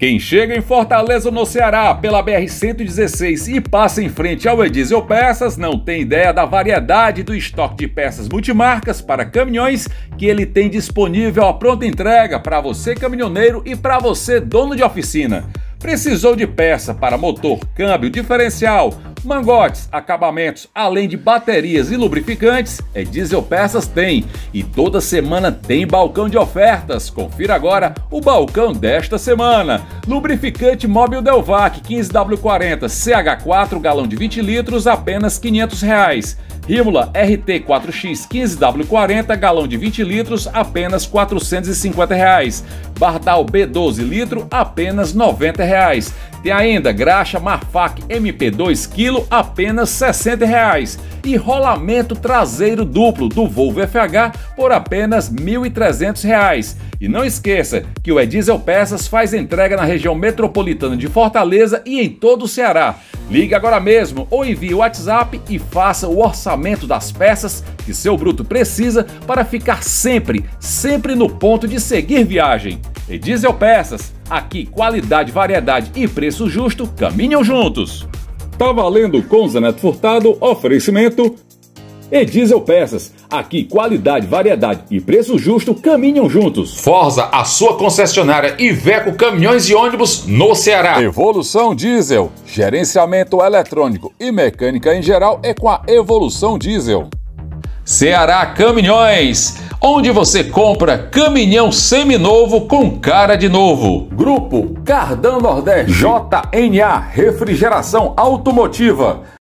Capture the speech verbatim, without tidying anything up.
Quem chega em Fortaleza, no Ceará, pela B R cento e dezesseis e passa em frente ao Edizel Peças, não tem ideia da variedade do estoque de peças multimarcas para caminhões que ele tem disponível à pronta entrega para você caminhoneiro e para você dono de oficina. Precisou de peça para motor, câmbio, diferencial, mangotes, acabamentos, além de baterias e lubrificantes? Edizel Peças tem. E toda semana tem balcão de ofertas. Confira agora o balcão desta semana. Lubrificante Mobil Delvac quinze W quarenta C H quatro, galão de vinte litros, apenas quinhentos reais. Rímula R T quatro X quinze W quarenta, galão de vinte litros, apenas quatrocentos e cinquenta reais. Bardal B doze litro, apenas noventa reais. Tem ainda graxa Marfak M P dois quilo, apenas sessenta reais. E rolamento traseiro duplo do Volvo F H por apenas mil e trezentos reais. E não esqueça que o Edizel Peças faz entrega na região metropolitana de Fortaleza e em todo o Ceará. Ligue agora mesmo ou envie o WhatsApp e faça o orçamento das peças que seu bruto precisa para ficar sempre, sempre no ponto de seguir viagem. Edizel Peças, aqui qualidade, variedade e preço justo caminham juntos. Tá valendo com Zé Neto Furtado, oferecimento Edizel Peças, aqui qualidade, variedade e preço justo caminham juntos. Forza, a sua concessionária Iveco Caminhões e Ônibus no Ceará. Evolução Diesel, gerenciamento eletrônico e mecânica em geral é com a Evolução Diesel. Ceará Caminhões, onde você compra caminhão seminovo com cara de novo. Grupo Cardan Nordeste, J N A Refrigeração Automotiva.